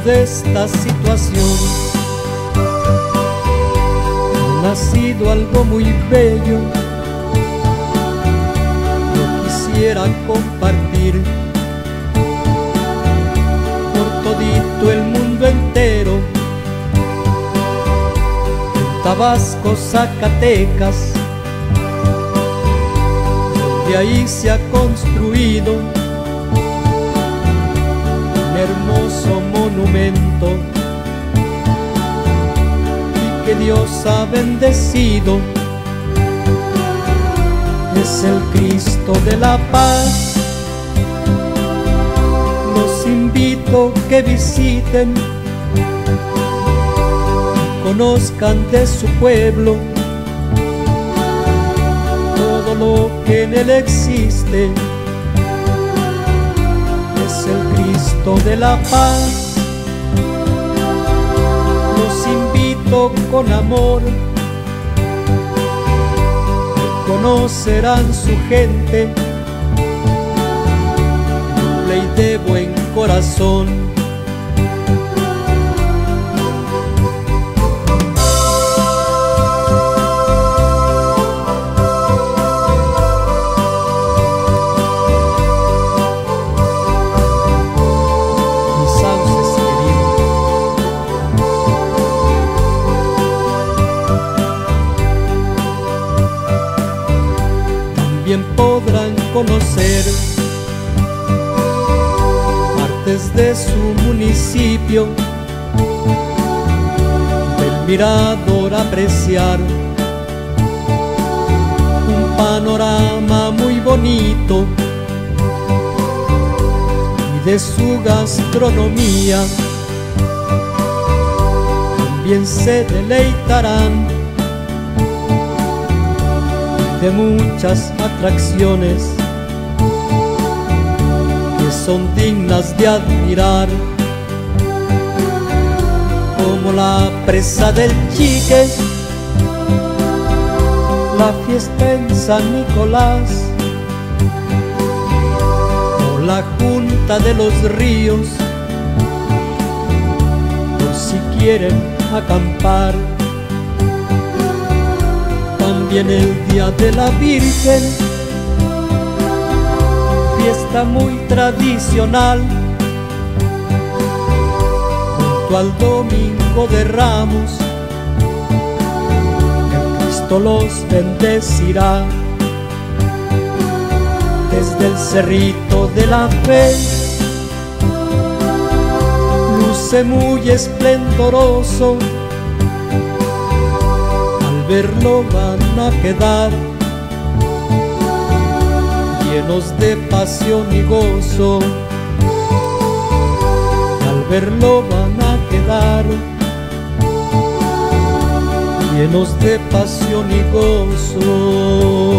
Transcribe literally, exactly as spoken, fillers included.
de esta situación. Ha nacido algo muy bello, yo quisiera compartir por todito el mundo entero. En Tabasco, Zacatecas, donde ahí se ha construido un hermoso monumento y que Dios ha bendecido. Es el Cristo de la Paz. Los invito que visiten y conozcan de su pueblo todo lo que en él existe. Es el Cristo de la Paz. Los invito con amor, conocerán su gente, noble y de buen corazón. También podrán conocer partes de su municipio, del mirador apreciar un panorama muy bonito, y de su gastronomía también se deleitarán. De muchas atracciones que son dignas de admirar, como la presa del Chique, la fiesta en San Nicolás, o la Junta de los Ríos, por si quieren acampar. También el Día de la Virgen, fiesta muy tradicional, junto al Domingo de Ramos, el Cristo los bendecirá. Desde el Cerrito de la Fe luce muy esplendoroso, verlo van a quedar llenos de pasión y gozo. Y al verlo van a quedar llenos de pasión y gozo.